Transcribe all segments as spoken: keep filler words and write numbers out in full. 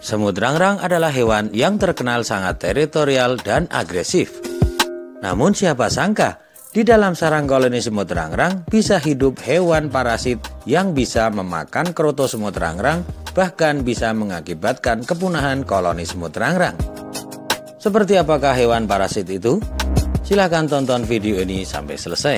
Semut rangrang adalah hewan yang terkenal sangat teritorial dan agresif. Namun siapa sangka, di dalam sarang koloni semut rangrang bisa hidup hewan parasit yang bisa memakan kroto semut rangrang, bahkan bisa mengakibatkan kepunahan koloni semut rangrang. Seperti apakah hewan parasit itu? Silahkan tonton video ini sampai selesai.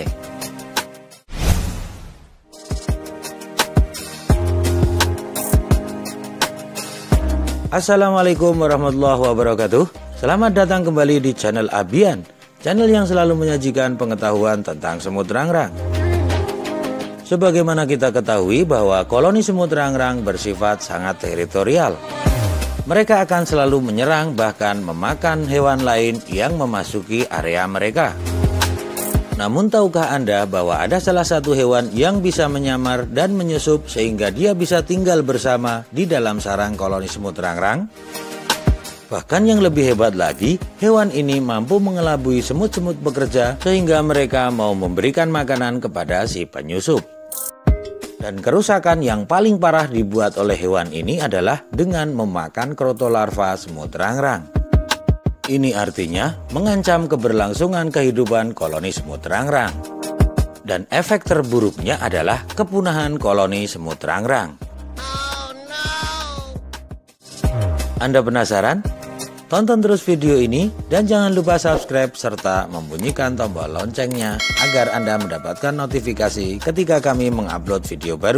Assalamualaikum warahmatullahi wabarakatuh. Selamat datang kembali di channel Abian, channel yang selalu menyajikan pengetahuan tentang semut rangrang. Sebagaimana kita ketahui bahwa koloni semut rangrang bersifat sangat teritorial. Mereka akan selalu menyerang bahkan memakan hewan lain yang memasuki area mereka. Namun tahukah Anda bahwa ada salah satu hewan yang bisa menyamar dan menyusup sehingga dia bisa tinggal bersama di dalam sarang koloni semut rangrang? Bahkan yang lebih hebat lagi, hewan ini mampu mengelabui semut-semut pekerja sehingga mereka mau memberikan makanan kepada si penyusup. Dan kerusakan yang paling parah dibuat oleh hewan ini adalah dengan memakan kroto larva semut rangrang. Ini artinya mengancam keberlangsungan kehidupan koloni semut rangrang. Dan efek terburuknya adalah kepunahan koloni semut rangrang. Oh, no. Anda penasaran? Tonton terus video ini dan jangan lupa subscribe serta membunyikan tombol loncengnya agar Anda mendapatkan notifikasi ketika kami mengupload video baru.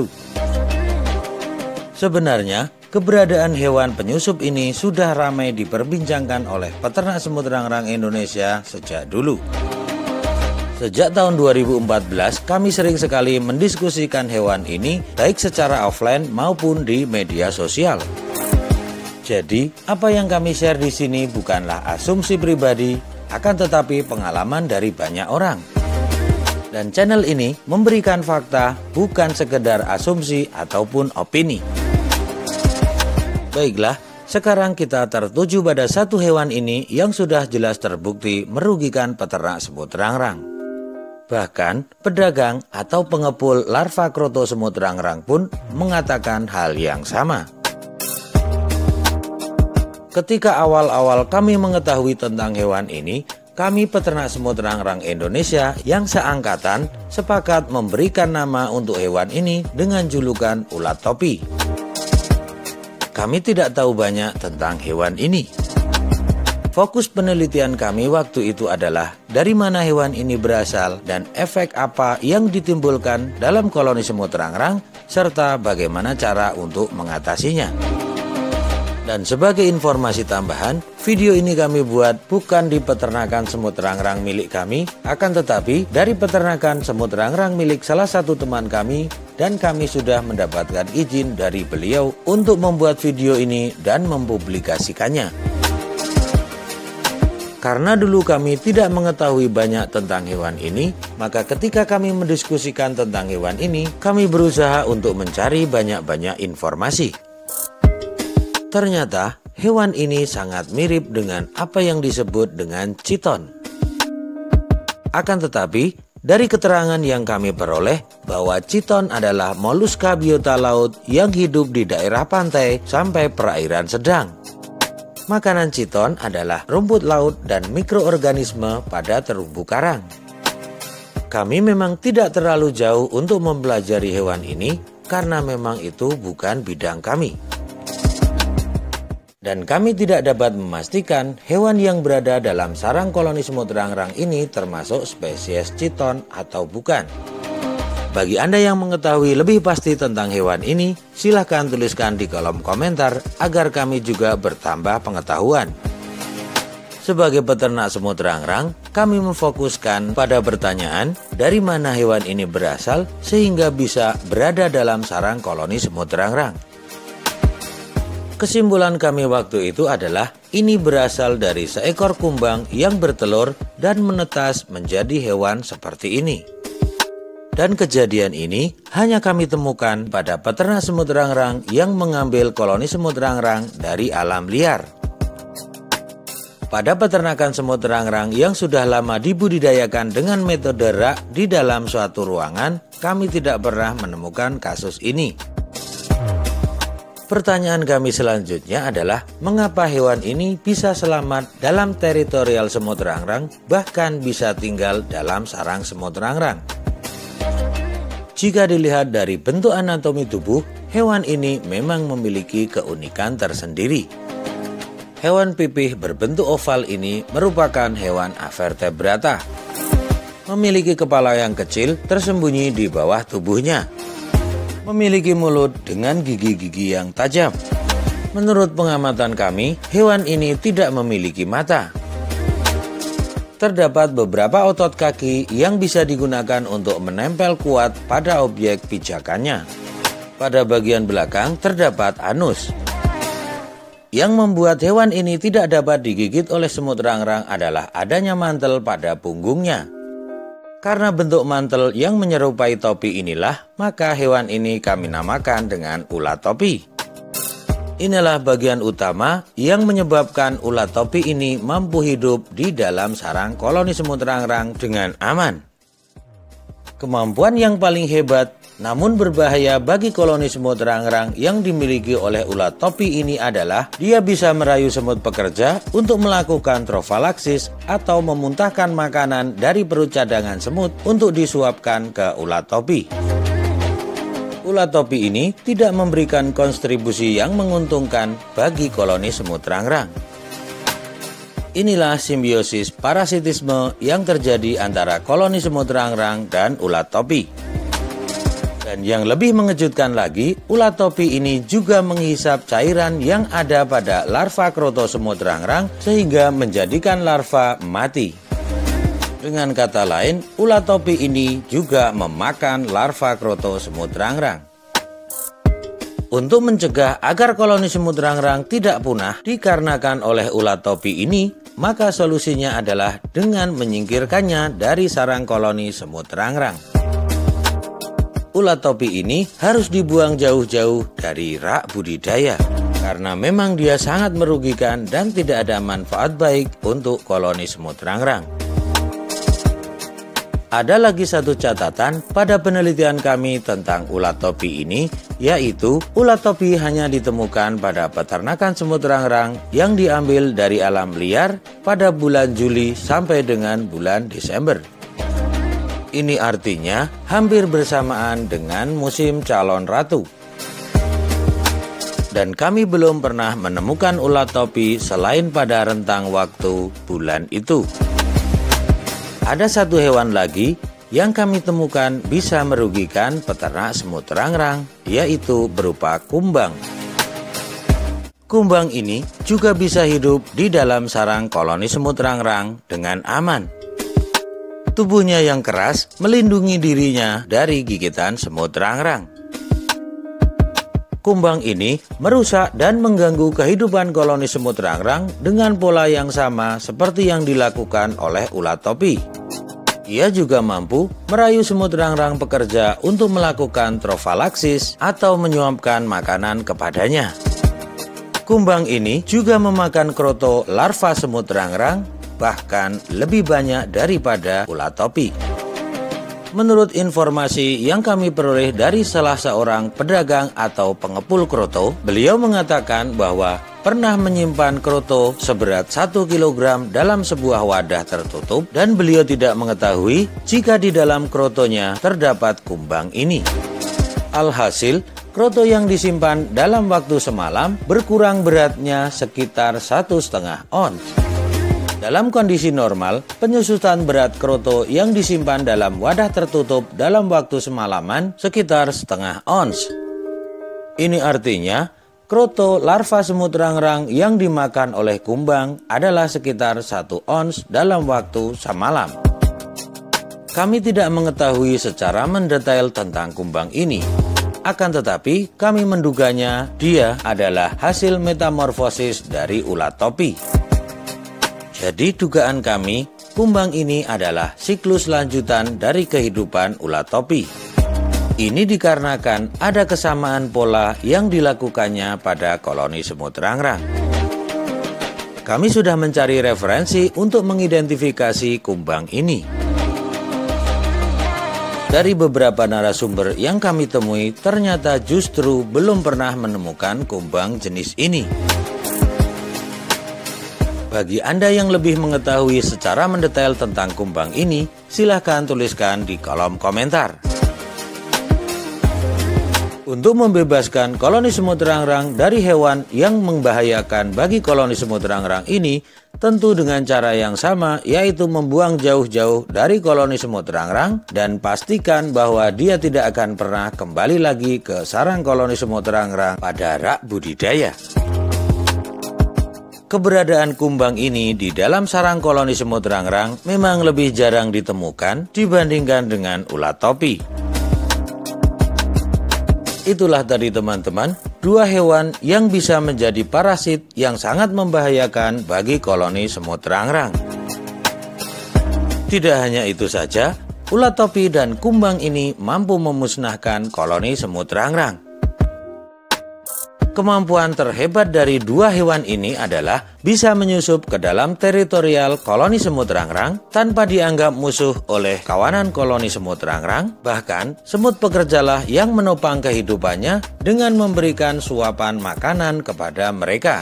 Sebenarnya, keberadaan hewan penyusup ini sudah ramai diperbincangkan oleh peternak semut rangrang Indonesia sejak dulu. Sejak tahun dua ribu empat belas, kami sering sekali mendiskusikan hewan ini baik secara offline maupun di media sosial. Jadi, apa yang kami share di sini bukanlah asumsi pribadi, akan tetapi pengalaman dari banyak orang. Dan channel ini memberikan fakta, bukan sekedar asumsi ataupun opini. Baiklah, sekarang kita tertuju pada satu hewan ini yang sudah jelas terbukti merugikan peternak semut rangrang. Bahkan, pedagang atau pengepul larva kroto semut rangrang pun mengatakan hal yang sama. Ketika awal-awal kami mengetahui tentang hewan ini, kami peternak semut rangrang Indonesia yang seangkatan sepakat memberikan nama untuk hewan ini dengan julukan ulat topi. Kami tidak tahu banyak tentang hewan ini. Fokus penelitian kami waktu itu adalah dari mana hewan ini berasal dan efek apa yang ditimbulkan dalam koloni semut rangrang serta bagaimana cara untuk mengatasinya. Dan sebagai informasi tambahan, video ini kami buat bukan di peternakan semut rangrang milik kami, akan tetapi dari peternakan semut rangrang milik salah satu teman kami, dan kami sudah mendapatkan izin dari beliau untuk membuat video ini dan mempublikasikannya. Karena dulu kami tidak mengetahui banyak tentang hewan ini, maka ketika kami mendiskusikan tentang hewan ini, kami berusaha untuk mencari banyak-banyak informasi. Ternyata hewan ini sangat mirip dengan apa yang disebut dengan chiton. Akan tetapi, dari keterangan yang kami peroleh bahwa chiton adalah moluska biota laut yang hidup di daerah pantai sampai perairan sedang. Makanan chiton adalah rumput laut dan mikroorganisme pada terumbu karang. Kami memang tidak terlalu jauh untuk mempelajari hewan ini karena memang itu bukan bidang kami. Dan kami tidak dapat memastikan hewan yang berada dalam sarang koloni semut rangrang ini termasuk spesies chiton atau bukan. Bagi Anda yang mengetahui lebih pasti tentang hewan ini, silahkan tuliskan di kolom komentar agar kami juga bertambah pengetahuan. Sebagai peternak semut rangrang, kami memfokuskan pada pertanyaan dari mana hewan ini berasal sehingga bisa berada dalam sarang koloni semut rangrang. Kesimpulan kami waktu itu adalah ini berasal dari seekor kumbang yang bertelur dan menetas menjadi hewan seperti ini. Dan kejadian ini hanya kami temukan pada peternak semut rangrang yang mengambil koloni semut rangrang dari alam liar. Pada peternakan semut rangrang yang sudah lama dibudidayakan dengan metode rak di dalam suatu ruangan, kami tidak pernah menemukan kasus ini. Pertanyaan kami selanjutnya adalah, mengapa hewan ini bisa selamat dalam teritorial semut rangrang, bahkan bisa tinggal dalam sarang semut rangrang? Jika dilihat dari bentuk anatomi tubuh, hewan ini memang memiliki keunikan tersendiri. Hewan pipih berbentuk oval ini merupakan hewan avertebrata. Memiliki kepala yang kecil tersembunyi di bawah tubuhnya. Memiliki mulut dengan gigi-gigi yang tajam. Menurut pengamatan kami, hewan ini tidak memiliki mata. Terdapat beberapa otot kaki yang bisa digunakan untuk menempel kuat pada objek pijakannya. Pada bagian belakang terdapat anus. Yang membuat hewan ini tidak dapat digigit oleh semut rangrang adalah adanya mantel pada punggungnya. Karena bentuk mantel yang menyerupai topi inilah, maka hewan ini kami namakan dengan ulat topi. Inilah bagian utama yang menyebabkan ulat topi ini mampu hidup di dalam sarang koloni semut rangrang dengan aman. Kemampuan yang paling hebat namun berbahaya bagi koloni semut rangrang yang dimiliki oleh ulat topi ini adalah dia bisa merayu semut pekerja untuk melakukan trofalaksis atau memuntahkan makanan dari perut cadangan semut untuk disuapkan ke ulat topi. Ulat topi ini tidak memberikan kontribusi yang menguntungkan bagi koloni semut rangrang. Inilah simbiosis parasitisme yang terjadi antara koloni semut rangrang dan ulat topi. Dan yang lebih mengejutkan lagi, ulat topi ini juga menghisap cairan yang ada pada larva kroto semut rangrang sehingga menjadikan larva mati. Dengan kata lain, ulat topi ini juga memakan larva kroto semut rangrang. Untuk mencegah agar koloni semut rangrang tidak punah dikarenakan oleh ulat topi ini, maka solusinya adalah dengan menyingkirkannya dari sarang koloni semut rangrang. Ulat topi ini harus dibuang jauh-jauh dari rak budidaya karena memang dia sangat merugikan dan tidak ada manfaat baik untuk koloni semut rangrang. Ada lagi satu catatan pada penelitian kami tentang ulat topi ini, yaitu ulat topi hanya ditemukan pada peternakan semut rangrang yang diambil dari alam liar pada bulan Juli sampai dengan bulan Desember. Ini artinya hampir bersamaan dengan musim calon ratu. Dan kami belum pernah menemukan ulat topi selain pada rentang waktu bulan itu. Ada satu hewan lagi yang kami temukan bisa merugikan peternak semut rangrang, yaitu berupa kumbang. Kumbang ini juga bisa hidup di dalam sarang koloni semut rangrang dengan aman. Tubuhnya yang keras melindungi dirinya dari gigitan semut rangrang. Kumbang ini merusak dan mengganggu kehidupan koloni semut rangrang dengan pola yang sama seperti yang dilakukan oleh ulat topi. Ia juga mampu merayu semut rangrang pekerja untuk melakukan trofalaksis atau menyuapkan makanan kepadanya. Kumbang ini juga memakan kroto larva semut rangrang, bahkan lebih banyak daripada ulat topi. Menurut informasi yang kami peroleh dari salah seorang pedagang atau pengepul kroto, beliau mengatakan bahwa pernah menyimpan kroto seberat satu kilogram dalam sebuah wadah tertutup dan beliau tidak mengetahui jika di dalam krotonya terdapat kumbang ini. Alhasil, kroto yang disimpan dalam waktu semalam berkurang beratnya sekitar satu setengah ons. Dalam kondisi normal, penyusutan berat kroto yang disimpan dalam wadah tertutup dalam waktu semalaman sekitar setengah ons. Ini artinya, kroto larva semut rangrang yang dimakan oleh kumbang adalah sekitar satu ons dalam waktu semalam. Kami tidak mengetahui secara mendetail tentang kumbang ini. Akan tetapi, kami menduganya dia adalah hasil metamorfosis dari ulat topi. Jadi dugaan kami, kumbang ini adalah siklus lanjutan dari kehidupan ulat topi. Ini dikarenakan ada kesamaan pola yang dilakukannya pada koloni semut rangrang. Kami sudah mencari referensi untuk mengidentifikasi kumbang ini. Dari beberapa narasumber yang kami temui, ternyata justru belum pernah menemukan kumbang jenis ini. Bagi Anda yang lebih mengetahui secara mendetail tentang kumbang ini, silahkan tuliskan di kolom komentar. Untuk membebaskan koloni semut rangrang dari hewan yang membahayakan bagi koloni semut rangrang ini, tentu dengan cara yang sama, yaitu membuang jauh-jauh dari koloni semut rangrang dan pastikan bahwa dia tidak akan pernah kembali lagi ke sarang koloni semut rangrang pada rak budidaya. Keberadaan kumbang ini di dalam sarang koloni semut rangrang memang lebih jarang ditemukan dibandingkan dengan ulat topi. Itulah tadi teman-teman, dua hewan yang bisa menjadi parasit yang sangat membahayakan bagi koloni semut rangrang. Tidak hanya itu saja, ulat topi dan kumbang ini mampu memusnahkan koloni semut rangrang. Kemampuan terhebat dari dua hewan ini adalah bisa menyusup ke dalam teritorial koloni semut rangrang tanpa dianggap musuh oleh kawanan koloni semut rangrang. Bahkan, semut pekerjalah yang menopang kehidupannya dengan memberikan suapan makanan kepada mereka.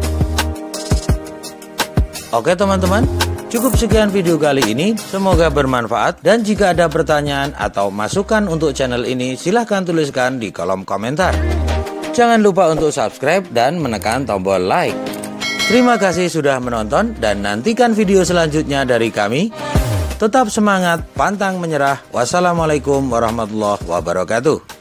Oke teman-teman, cukup sekian video kali ini. Semoga bermanfaat, dan jika ada pertanyaan atau masukan untuk channel ini, silahkan tuliskan di kolom komentar. Jangan lupa untuk subscribe dan menekan tombol like. Terima kasih sudah menonton dan nantikan video selanjutnya dari kami. Tetap semangat, pantang menyerah. Wassalamualaikum warahmatullahi wabarakatuh.